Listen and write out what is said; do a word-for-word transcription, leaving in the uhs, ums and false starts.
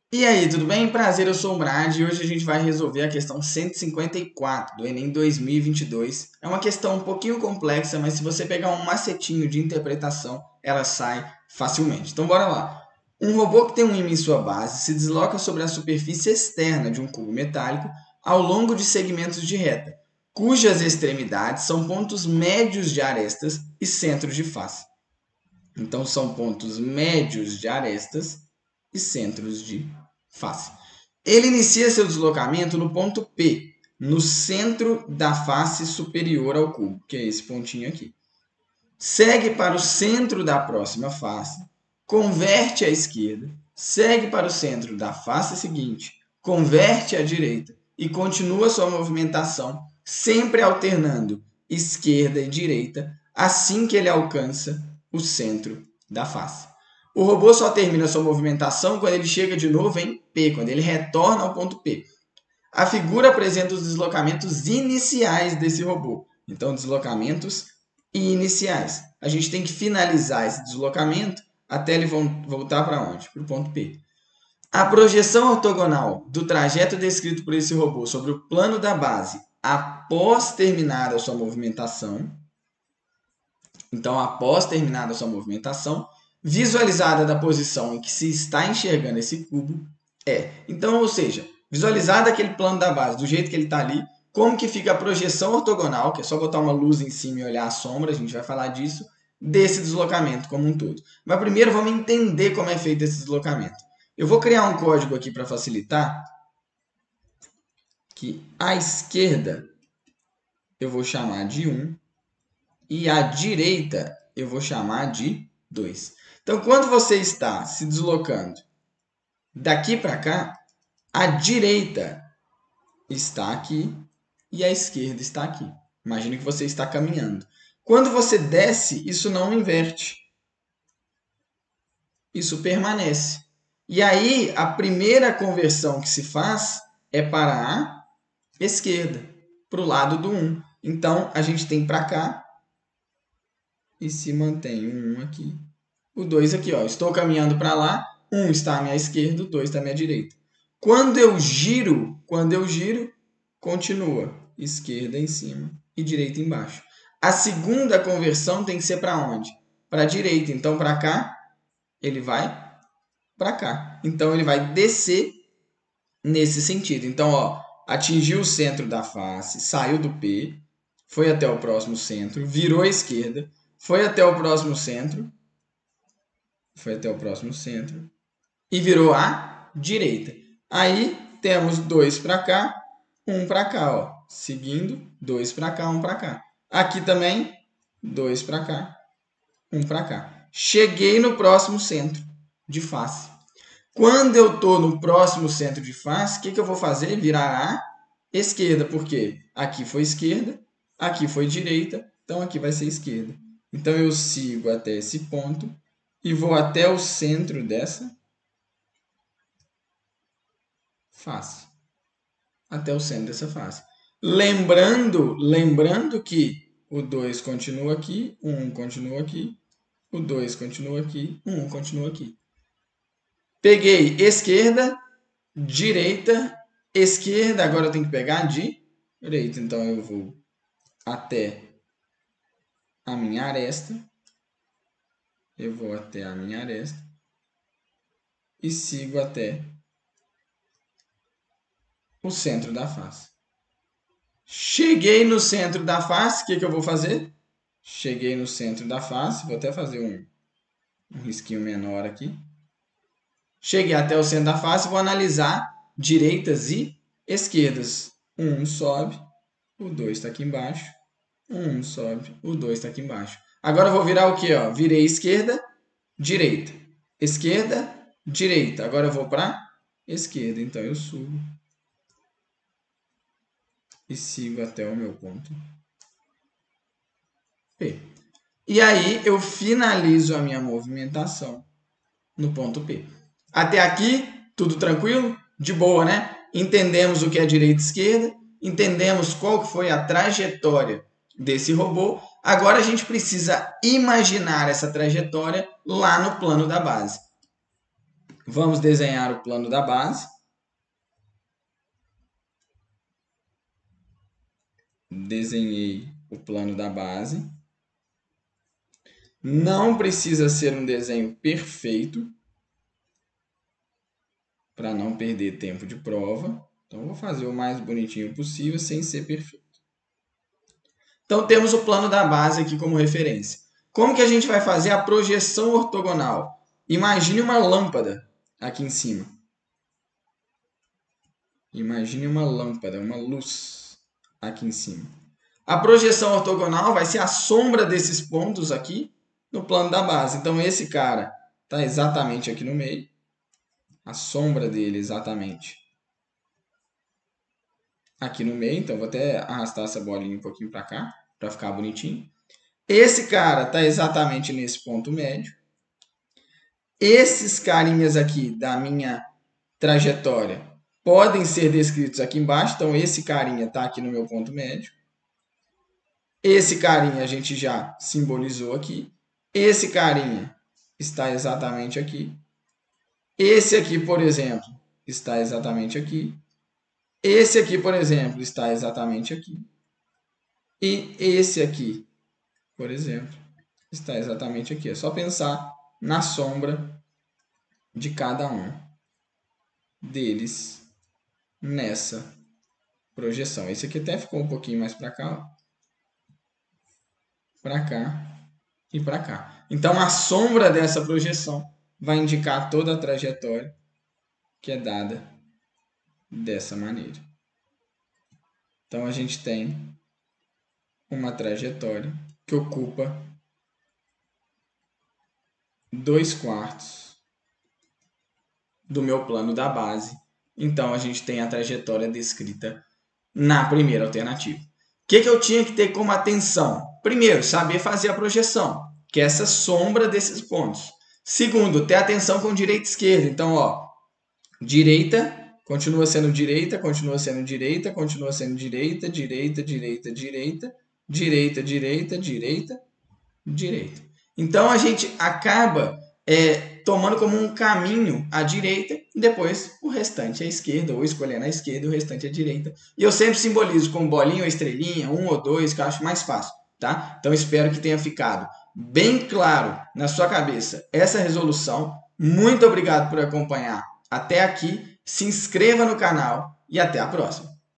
E aí, tudo bem? Prazer, eu sou o Brad e hoje a gente vai resolver a questão cento e cinquenta e quatro do Enem dois mil e vinte e dois. É uma questão um pouquinho complexa, mas se você pegar um macetinho de interpretação, ela sai facilmente. Então bora lá. Um robô que tem um ímã em sua base se desloca sobre a superfície externa de um cubo metálico ao longo de segmentos de reta, cujas extremidades são pontos médios de arestas e centros de face. Então são pontos médios de arestas e centros de face. Ele inicia seu deslocamento no ponto P, no centro da face superior ao cubo, que é esse pontinho aqui. Segue para o centro da próxima face, converte à esquerda, segue para o centro da face seguinte, converte à direita e continua sua movimentação, sempre alternando esquerda e direita, assim que ele alcança o centro da face. O robô só termina sua movimentação quando ele chega de novo em P, quando ele retorna ao ponto P. A figura apresenta os deslocamentos iniciais desse robô. Então, deslocamentos iniciais. A gente tem que finalizar esse deslocamento até ele voltar para onde? Para o ponto P. A projeção ortogonal do trajeto descrito por esse robô sobre o plano da base após terminar a sua movimentação. Então, após terminar a sua movimentação, visualizada da posição em que se está enxergando esse cubo, é. Então, ou seja, visualizado aquele plano da base, do jeito que ele está ali, como que fica a projeção ortogonal, que é só botar uma luz em cima e olhar a sombra, a gente vai falar disso, desse deslocamento como um todo. Mas primeiro vamos entender como é feito esse deslocamento. Eu vou criar um código aqui para facilitar, que à esquerda eu vou chamar de um, e à direita eu vou chamar de dois. Então, quando você está se deslocando daqui para cá, a direita está aqui e a esquerda está aqui. Imagine que você está caminhando. Quando você desce, isso não inverte. Isso permanece. E aí, a primeira conversão que se faz é para a esquerda, para o lado do um. Então, a gente tem para cá e se mantém o um aqui. O dois aqui, ó. Estou caminhando para lá, um está à minha esquerda, o dois está à minha direita. Quando eu giro, quando eu giro, continua esquerda em cima e direita embaixo. A segunda conversão tem que ser para onde? Para a direita. Então, para cá, ele vai para cá. Então, ele vai descer nesse sentido. Então, ó, atingiu o centro da face, saiu do P, foi até o próximo centro, virou à esquerda, foi até o próximo centro, foi até o próximo centro e virou à direita. Aí temos dois para cá, um para cá, ó, seguindo, dois para cá, um para cá. Aqui também, dois para cá, um para cá. Cheguei no próximo centro de face. Quando eu estou no próximo centro de face, o que, que eu vou fazer? Virar à esquerda, porque aqui foi esquerda, aqui foi direita, então aqui vai ser esquerda. Então eu sigo até esse ponto e vou até o centro dessa face. Até o centro dessa face. Lembrando, lembrando que o dois continua aqui, o um continua aqui, o dois continua aqui, o um continua aqui. Peguei esquerda, direita, esquerda, agora eu tenho que pegar direita. Então eu vou até a minha aresta. Eu vou até a minha aresta e sigo até o centro da face. Cheguei no centro da face, o que, que eu vou fazer? Cheguei no centro da face, vou até fazer um, um risquinho menor aqui. Cheguei até o centro da face, vou analisar direitas e esquerdas. Um sobe, o dois está aqui embaixo. Um sobe, o dois está aqui embaixo. Agora eu vou virar o quê? Ó? Virei esquerda, direita. Esquerda, direita. Agora eu vou para esquerda, então eu subo e sigo até o meu ponto P. E aí eu finalizo a minha movimentação no ponto P. Até aqui, tudo tranquilo? De boa, né? Entendemos o que é direita e esquerda, entendemos qual foi a trajetória desse robô. Agora a gente precisa imaginar essa trajetória lá no plano da base. Vamos desenhar o plano da base. Desenhei o plano da base. Não precisa ser um desenho perfeito, para não perder tempo de prova. Então, vou fazer o mais bonitinho possível, sem ser perfeito. Então, temos o plano da base aqui como referência. Como que a gente vai fazer a projeção ortogonal? Imagine uma lâmpada aqui em cima. Imagine uma lâmpada, uma luz aqui em cima. A projeção ortogonal vai ser a sombra desses pontos aqui no plano da base. Então, esse cara está exatamente aqui no meio. A sombra dele exatamente aqui no meio. Então, vou até arrastar essa bolinha um pouquinho para cá, para ficar bonitinho. Esse cara está exatamente nesse ponto médio. Esses carinhas aqui da minha trajetória podem ser descritos aqui embaixo. Então, esse carinha está aqui no meu ponto médio. Esse carinha a gente já simbolizou aqui. Esse carinha está exatamente aqui. Esse aqui, por exemplo, está exatamente aqui. Esse aqui, por exemplo, está exatamente aqui. E esse aqui, por exemplo, está exatamente aqui. É só pensar na sombra de cada um deles nessa projeção. Esse aqui até ficou um pouquinho mais para cá, para cá e para cá. Então, a sombra dessa projeção vai indicar toda a trajetória que é dada dessa maneira. Então, a gente tem uma trajetória que ocupa dois quartos do meu plano da base. Então, a gente tem a trajetória descrita na primeira alternativa. O que, que eu tinha que ter como atenção? Primeiro, saber fazer a projeção, que é essa sombra desses pontos. Segundo, ter atenção com direita e esquerda. Então, ó, direita continua sendo direita, continua sendo direita, continua sendo direita, direita, direita, direita, direita, direita, direita, direita. Então, a gente acaba é, tomando como um caminho à direita e depois o restante à esquerda, ou escolhendo a esquerda e o restante à direita. E eu sempre simbolizo com bolinha ou estrelinha, um ou dois, que eu acho mais fácil, tá? Então, espero que tenha ficado bem claro na sua cabeça essa resolução. Muito obrigado por acompanhar até aqui. Se inscreva no canal e até a próxima.